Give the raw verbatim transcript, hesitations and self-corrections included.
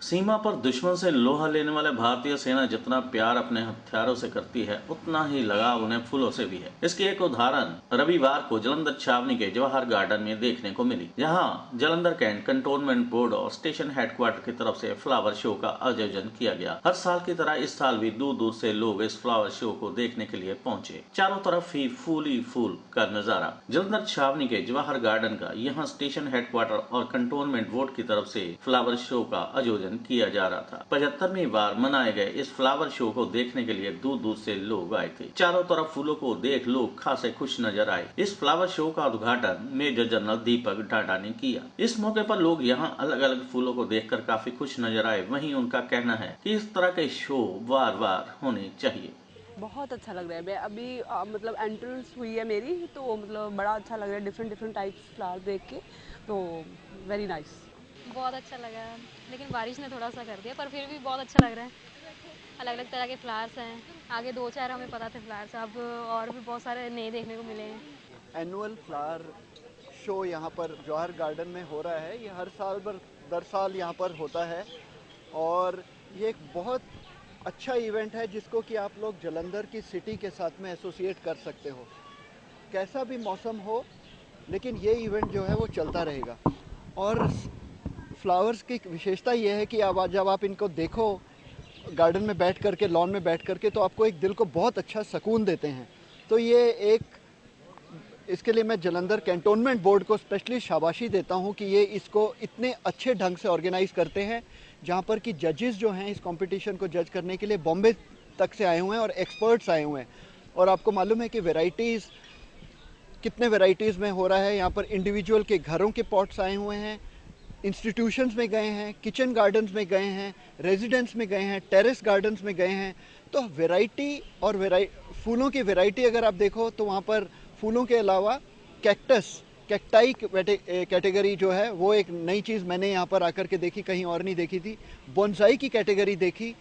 सीमा पर दुश्मन से लोहा लेने वाले भारतीय सेना जितना प्यार अपने हथियारों से करती है, उतना ही लगाव उन्हें फूलों से भी है। इसकी एक उदाहरण रविवार को जालंधर छावनी के जवाहर गार्डन में देखने को मिली, जहां जालंधर कैंट कंटोनमेंट बोर्ड और स्टेशन हेडक्वार्टर की तरफ से फ्लावर शो का आयोजन किया गया। हर साल की तरह इस साल भी दूर दूर से लोग इस फ्लावर शो को देखने के लिए पहुंचे। चारों तरफ ही फूल ही फूल का नजारा। जालंधर छावनी के जवाहर गार्डन का यहाँ स्टेशन हेडक्वार्टर और कंटोनमेंट बोर्ड की तरफ से फ्लावर शो का आयोजन किया जा रहा था। पचहत्तरवीं बार मनाए गए इस फ्लावर शो को देखने के लिए दूर दूर से लोग आए थे। चारों तरफ फूलों को देख लोग खासे खुश नजर आए। इस फ्लावर शो का उद्घाटन मेजर जनरल दीपक डाडा ने किया। इस मौके पर लोग यहाँ अलग अलग फूलों को देखकर काफी खुश नजर आए। वहीं उनका कहना है कि इस तरह के शो बार बार होने चाहिए। बहुत अच्छा लग रहा है। मैं अभी आ, मतलब एंट्रेंस हुई है मेरी, तो मतलब बड़ा अच्छा लग रहा है डिफरेंट डिफरेंट टाइप्स फ्लावर देख के, तो वेरी नाइस। बहुत अच्छा लगा, लेकिन बारिश ने थोड़ा सा कर दिया, पर फिर भी बहुत अच्छा लग रहा है। अलग अलग तरह के फ्लावर्स हैं। आगे दो चार हमें पता थे फ्लावर्स, अब और भी बहुत सारे नए देखने को मिले हैं। एनुअल फ्लावर शो यहाँ पर जवाहर गार्डन में हो रहा है। ये हर साल बर दर साल यहाँ पर होता है और ये एक बहुत अच्छा इवेंट है जिसको कि आप लोग जालंधर की सिटी के साथ में एसोसिएट कर सकते हो। कैसा भी मौसम हो, लेकिन ये इवेंट जो है वो चलता रहेगा। और फ्लावर्स की विशेषता ये है कि अब जब आप इनको देखो गार्डन में बैठ करके, लॉन में बैठ करके, तो आपको एक दिल को बहुत अच्छा सुकून देते हैं। तो ये एक, इसके लिए मैं जालंधर कैंटोनमेंट बोर्ड को स्पेशली शाबाशी देता हूं कि ये इसको इतने अच्छे ढंग से ऑर्गेनाइज करते हैं, जहां पर कि जजेस जो हैं इस कंपटीशन को जज करने के लिए बॉम्बे तक से आए हुए हैं और एक्सपर्ट्स आए हुए हैं। और आपको मालूम है कि वेराइटीज़ कितने वेराइटीज़ में हो रहा है। यहाँ पर इंडिविजुअल के घरों के पॉट्स आए हुए हैं, इंस्टीट्यूशंस में गए हैं, किचन गार्डन्स में गए हैं, रेजिडेंस में गए हैं, टेरेस गार्डन्स में गए हैं। तो वैरायटी और वेराइ फूलों की वैरायटी अगर आप देखो तो वहाँ पर फूलों के अलावा कैक्टस, कैक्टाई कैटेगरी जो है वो एक नई चीज़ मैंने यहाँ पर आकर के देखी, कहीं और नहीं देखी थी। बोनसाई की कैटेगरी देखी।